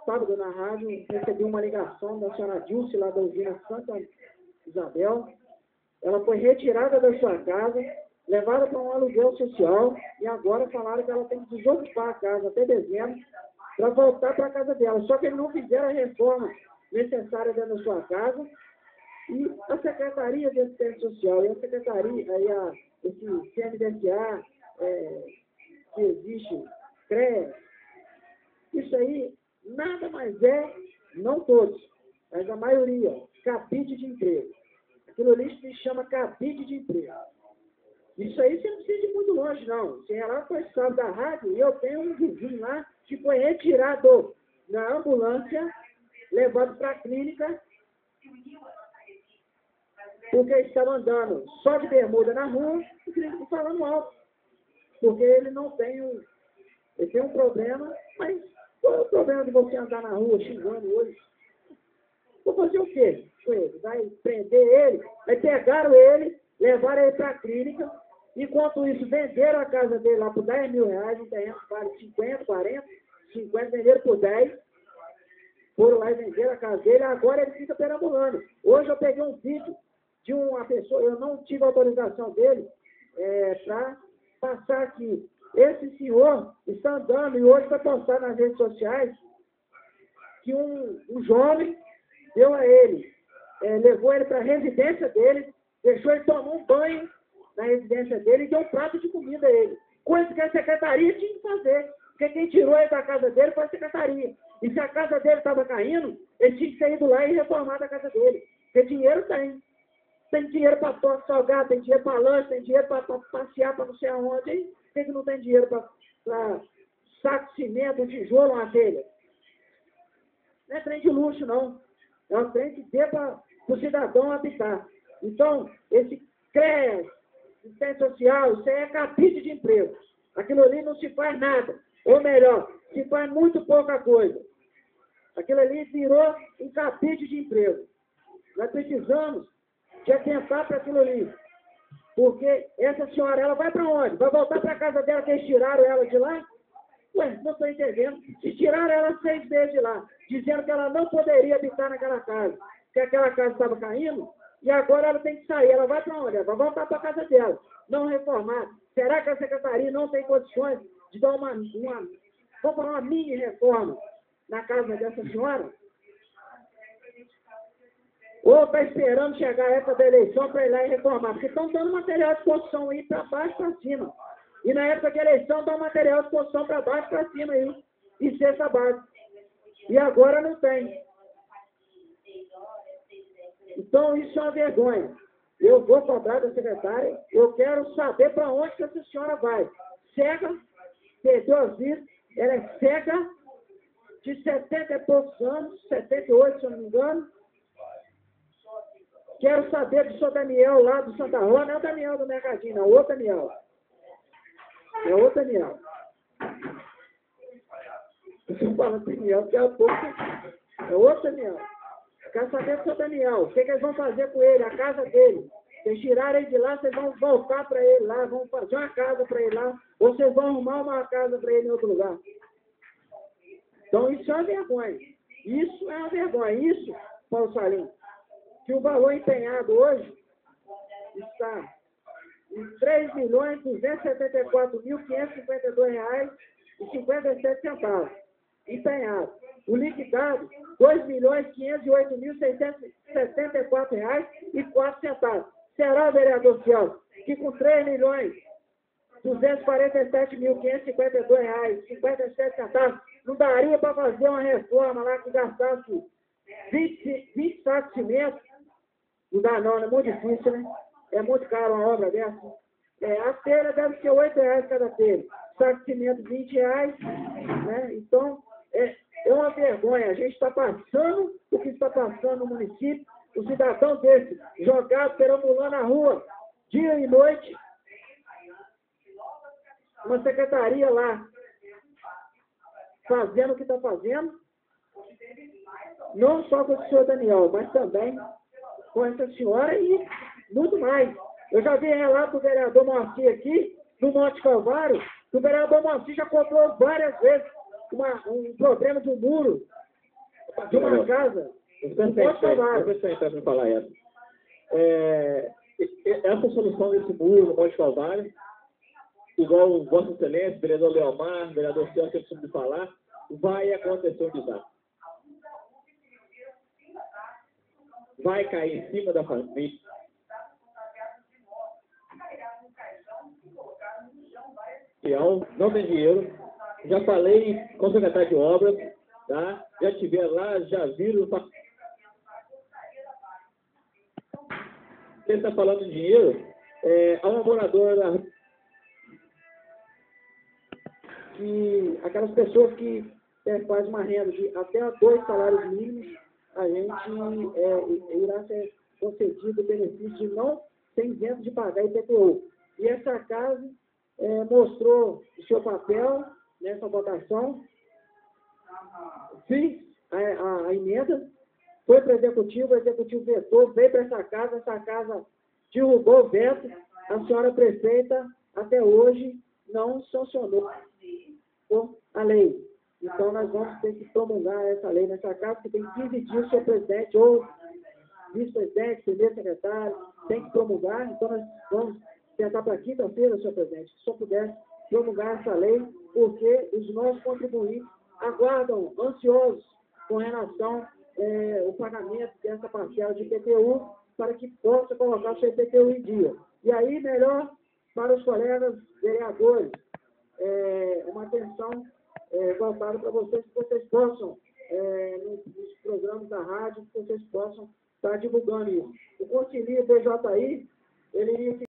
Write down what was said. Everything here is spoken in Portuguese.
sábado na rádio, recebi uma ligação da senhora Dilce, lá da usina Santa Isabel. Ela foi retirada da sua casa, levada para um aluguel social, e agora falaram que ela tem que desocupar a casa até dezembro para voltar para a casa dela. Só que eles não fizeram a reforma necessária dentro da sua casa, e a Secretaria de Assistência Social, e a Secretaria, aí esse CMDSA, que existe, CREA, isso aí nada mais é, não todos, mas a maioria, cabide de emprego. Aquilo ali se chama cabide de emprego. Isso aí você não precisa ir muito longe, não. Você é lá para o estado da rádio, e eu tenho um vizinho lá que foi retirado na ambulância, levado para a clínica, porque ele estava andando só de bermuda na rua, e clínico falando alto. Porque ele não tem ele tem um problema, mas qual é o problema de você andar na rua xingando hoje? Vou fazer o quê com ele? Vai prender ele? Aí pegaram ele, levaram ele para a clínica. Enquanto isso, venderam a casa dele lá por 10 mil reais, um terreno que vale 50, 40, 50, venderam por 10. Foram lá e venderam a casa dele, agora ele fica perambulando. Hoje eu peguei um vídeo de uma pessoa, eu não tive autorização dele para passar aqui. Esse senhor está andando e hoje vai postar nas redes sociais que um jovem deu a ele, levou ele para a residência dele, deixou ele tomar um banho na residência dele e deu um prato de comida a ele. Coisa que a secretaria tinha que fazer, porque quem tirou ele da casa dele foi a secretaria. E se a casa dele estava caindo, ele tinha que ter ido lá e reformar a casa dele. Porque dinheiro tem. Tem dinheiro para torta salgado, tem dinheiro para lanche, tem dinheiro para passear para não sei aonde. Hein? Tem que não tem dinheiro para saco de cimento, tijolo, uma telha. Não é trem de luxo, não. É um trem que dê para o cidadão habitar. Então, esse CREAS, assistência social, isso aí é cabide de emprego. Aquilo ali não se faz nada. Ou melhor, se faz muito pouca coisa. Aquilo ali virou um cabide de emprego. Nós precisamos de atentar para aquilo ali. Porque essa senhora, ela vai para onde? Vai voltar para a casa dela, que eles tiraram ela de lá? Ué, não estou entendendo. Se tiraram ela 6 meses de lá, dizendo que ela não poderia habitar naquela casa, que aquela casa estava caindo, e agora ela tem que sair. Ela vai para onde? Ela vai voltar para a casa dela, não reformar. Será que a secretaria não tem condições de dar vamos falar, uma mini reforma na casa dessa senhora? Ou está esperando chegar a época da eleição para ir lá e reformar? Porque estão dando material de construção aí para baixo para cima. E na época da eleição dão material de construção para baixo para cima aí. E cesta básica. E agora não tem. Então isso é uma vergonha. Eu vou cobrar da secretária, eu quero saber para onde que essa senhora vai. Cega, perdeu as vidas, ela é cega, de 70 e poucos anos, 78, se eu não me engano. Quero saber do senhor Daniel lá do Santa Rosa, não é o Daniel do Mercadinho, não, é o outro Daniel. É o outro Daniel. Eu estou falando Daniel, que é o pouco. É o outro Daniel. Quero saber do senhor Daniel, o que eles vão fazer com ele, a casa dele. Vocês tiraram ele de lá, vocês vão voltar para ele lá, vão fazer uma casa para ele lá, ou vocês vão arrumar uma casa para ele em outro lugar. Então isso é uma vergonha. Isso é uma vergonha. Isso, Paulo Salim, que o valor empenhado hoje está em R$ 3.274.552,57 empenhado. O liquidado, R$ 2.508.674,04. Será, vereador Celso, que com R$ 3.247.552,57 não daria para fazer uma reforma lá que gastasse 20 sacos de cimento? Não dá não, é muito difícil, né? É muito caro uma obra dessa. A telha deve ser R$ 8 cada telha. Saco de cimento, R$ 20, né? Então, é uma vergonha. A gente está passando o que está passando no município. O cidadão desse, jogado, perambulando na rua, dia e noite. Uma secretaria lá, fazendo o que está fazendo. Não só com o senhor Daniel, mas também com essa senhora e muito mais. Eu já vi relato do vereador Moacir aqui, no Monte Calvário, que o vereador Moacir já cobrou várias vezes um problema de um muro de uma casa não pode salvar. Deixa eu entrar para falar essa. Essa solução desse muro no Monte Calvário, igual o Vossa Excelência, o vereador Leomar, o vereador Celso, eu preciso falar, vai acontecer um desastre. Vai cair em cima da família. Não tem dinheiro. Já falei com o secretário de obras, tá? Já estiveram lá, já viram. Você está falando de dinheiro? Há uma moradora que aquelas pessoas que fazem uma renda de até 2 salários mínimos, a gente irá ser concedido o benefício de não ter isento de pagar IPTU. E essa casa mostrou o seu papel nessa votação, fiz a emenda, foi para o executivo vetou, veio para essa casa derrubou o veto, a senhora prefeita até hoje não sancionou a lei. Então, nós vamos ter que promulgar essa lei nessa casa, que tem 15 dias o seu presidente ou vice-presidente, primeiro secretário, tem que promulgar. Então, nós vamos tentar para quinta-feira, senhor presidente, se o senhor pudesse promulgar essa lei, porque os nossos contribuintes aguardam, ansiosos, com relação ao pagamento dessa parcela de IPTU, para que possa colocar o seu IPTU em dia. E aí, melhor para os colegas vereadores, uma atenção voltada para vocês, que vocês possam, nos programas da rádio, que vocês possam estar divulgando isso. O conselheiro BJI, ele iria